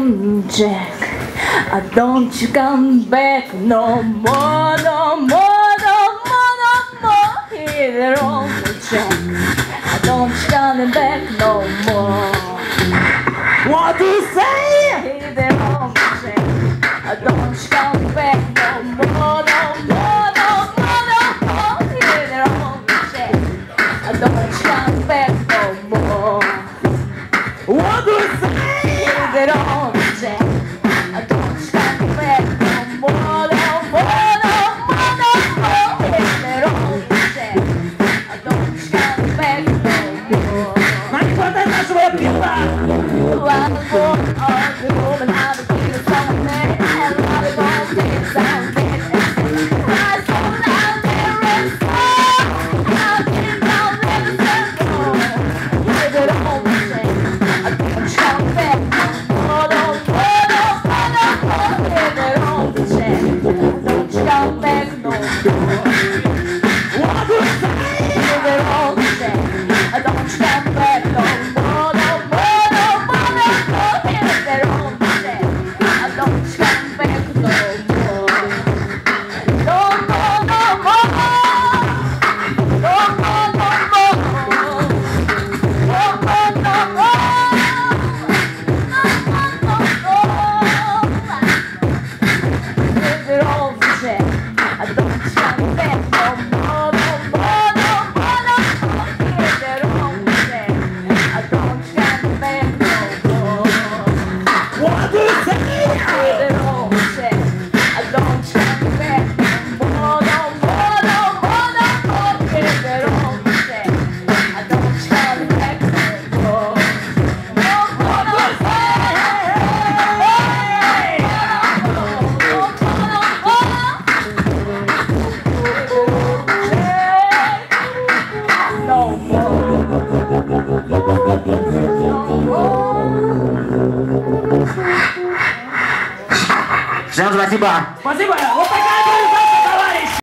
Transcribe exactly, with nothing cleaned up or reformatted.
on, Jack. Uh, don't you come back no more, no more, no more, no more. Hit it on, Jack. Uh, don't you come back no more. What do you say? Hit it on, Jack. Uh, don't you come back no more, no more, no more, no more. Hit it on, Jack. Uh, don't you come back no more. What do you say? Hit it on, Jack. I don't come back no more, no more, no more, no more. Hit it on, Jack. I don't come back no more. Mas quando é que vai pintar? I'm born on the woman, I'm a kid of some man, and I'm a born kid, some man. My soul out there is strong. I'm getting down there to circle. Hit it on, Jack. I don't come back no more, no more, no more, no more. Hit it on, Jack. I don't come back no more. What do you say? Hit it on, Jack. I don't come back no more, no more, no more, no more. Hit it on, Jack. I don't come back no more. No more, no more. No more, no more. No more, no more. No more, no more. Hit it on, Jack. I don't come back no more, no more, no more, no more. Hit it on, Jack. I don't come back no more. What do you say? Hit it on, Jack. I don't come back no more, no more, no more, no more. Hit it on, Jack. I don't come back no more. No more, no Всем спасибо. Спасибо. Вот такая